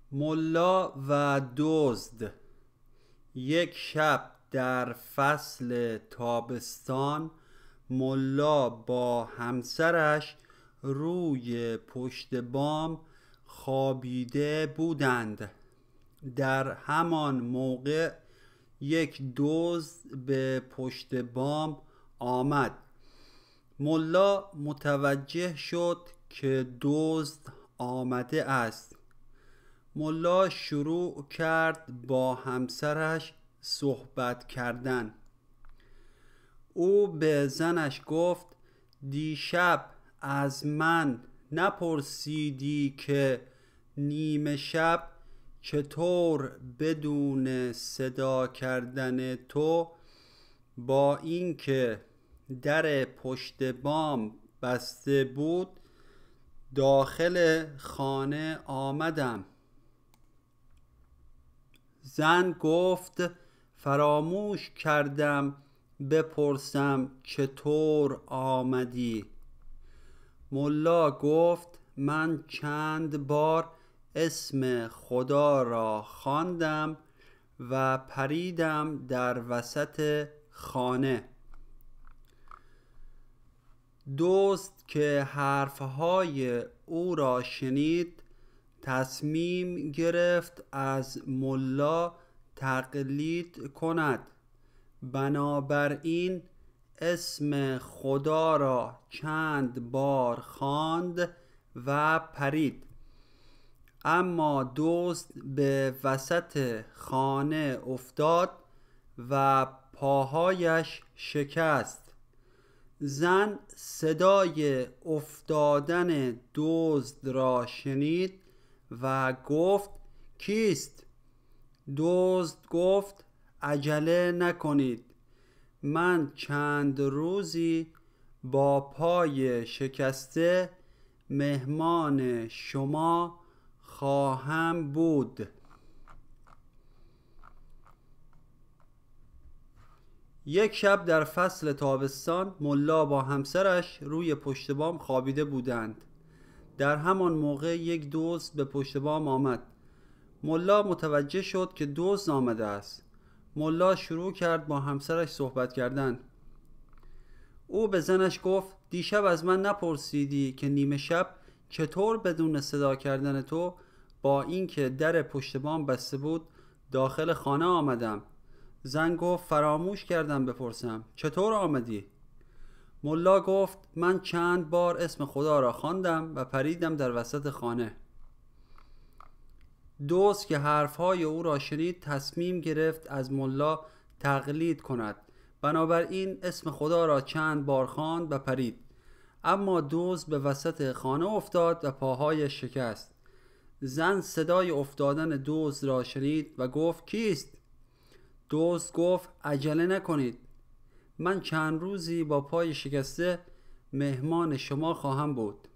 ملا و دزد. یک شب در فصل تابستان ملا با همسرش روی پشت بام خوابیده بودند. در همان موقع یک دزد به پشت بام آمد. ملا متوجه شد که دزد آمده است. ملا شروع کرد با همسرش صحبت کردن. او به زنش گفت دیشب از من نپرسیدی که نیمه شب چطور بدون صدا کردن تو با اینکه در پشت بام بسته بود داخل خانه آمدم؟ زن گفت فراموش کردم بپرسم چطور آمدی. ملا گفت من چند بار اسم خدا را خواندم و پریدم در وسط خانه. دزد که حرفهای او را شنید تصمیم گرفت از ملا تقلید کند. بنابراین اسم خدا را چند بار خواند و پرید. اما دزد به وسط خانه افتاد و پاهایش شکست. زن صدای افتادن دزد را شنید و گفت کیست؟ دزد گفت عجله نکنید، من چند روزی با پای شکسته مهمان شما خواهم بود. یک شب در فصل تابستان ملا با همسرش روی پشت بام خوابیده بودند. در همان موقع یک دزد به پشت بام آمد. ملا متوجه شد که دزد آمده است. ملا شروع کرد با همسرش صحبت کردن. او به زنش گفت دیشب از من نپرسیدی که نیمه شب چطور بدون صدا کردن تو با اینکه در پشت بام بسته بود داخل خانه آمدم؟ زن گفت فراموش کردم بپرسم چطور آمدی؟ ملا گفت من چند بار اسم خدا را خواندم و پریدم در وسط خانه. دزد که حرفهای او را شنید تصمیم گرفت از ملا تقلید کند. بنابراین اسم خدا را چند بار خواند و پرید. اما دزد به وسط خانه افتاد و پاهایش شکست. زن صدای افتادن دزد را شنید و گفت کیست؟ دزد گفت عجله نکنید، من چند روزی با پای شکسته مهمان شما خواهم بود.